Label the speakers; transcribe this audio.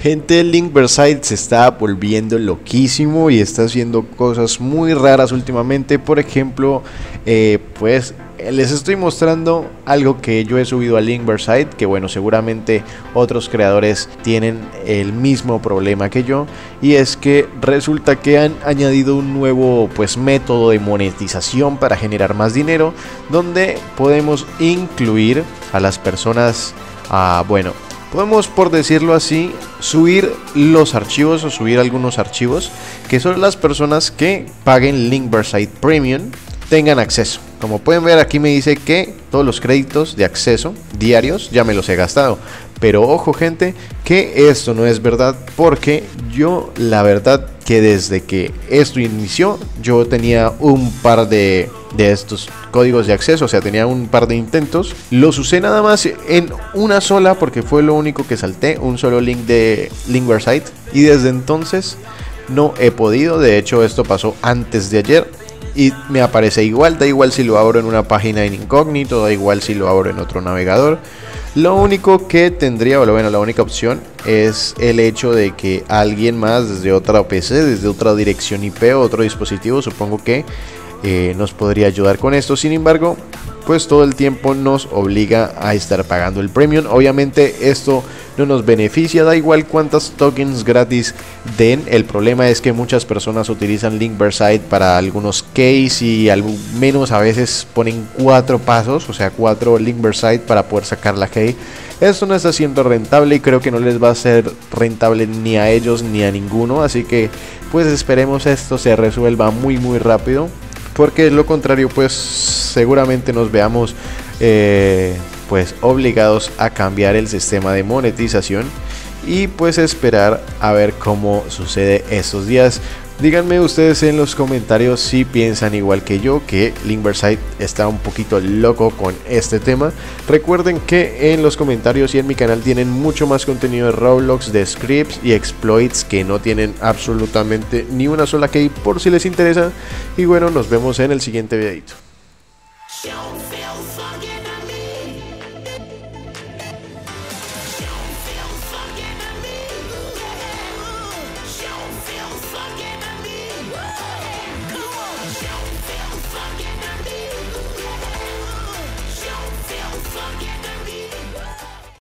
Speaker 1: Gente, Linkverside se está volviendo loquísimo y está haciendo cosas muy raras últimamente. Por ejemplo, pues les estoy mostrando algo que yo he subido a Linkverside, que bueno, seguramente otros creadores tienen el mismo problema que yo, y es que resulta que han añadido un nuevo pues método de monetización para generar más dinero, donde podemos incluir a las personas bueno, podemos, por decirlo así, subir los archivos o subir algunos archivos que solo las personas que paguen Linkverside Premium tengan acceso. Como pueden ver, aquí me dice que todos los créditos de acceso diarios ya me los he gastado. Pero ojo, gente, que esto no es verdad, porque yo la verdad que desde que esto inició yo tenía un par de estos códigos de acceso, o sea, tenía un par de intentos. Los usé nada más en una sola porque fue lo único que salté, un solo link de Linkverside, y desde entonces no he podido. De hecho, esto pasó antes de ayer y me aparece igual, da igual si lo abro en una página en incógnito, da igual si lo abro en otro navegador. Lo único que tendría, bueno, la única opción es el hecho de que alguien más desde otra PC, desde otra dirección IP o otro dispositivo, supongo que nos podría ayudar con esto. Sin embargo, pues todo el tiempo nos obliga a estar pagando el premium. Obviamente esto no nos beneficia, da igual cuántas tokens gratis den. El problema es que muchas personas utilizan Linkverside para algunos keys y al menos a veces ponen 4 pasos, o sea 4 Linkverside para poder sacar la key. Esto no está siendo rentable y creo que no les va a ser rentable ni a ellos ni a ninguno, así que pues esperemos esto se resuelva muy rápido, porque de lo contrario pues seguramente nos veamos pues obligados a cambiar el sistema de monetización y pues esperar a ver cómo sucede estos días. Díganme ustedes en los comentarios si piensan igual que yo, que Linkverside está un poquito loco con este tema. Recuerden que en los comentarios y en mi canal tienen mucho más contenido de Roblox, de scripts y exploits que no tienen absolutamente ni una sola key, por si les interesa. Y bueno, nos vemos en el siguiente videito.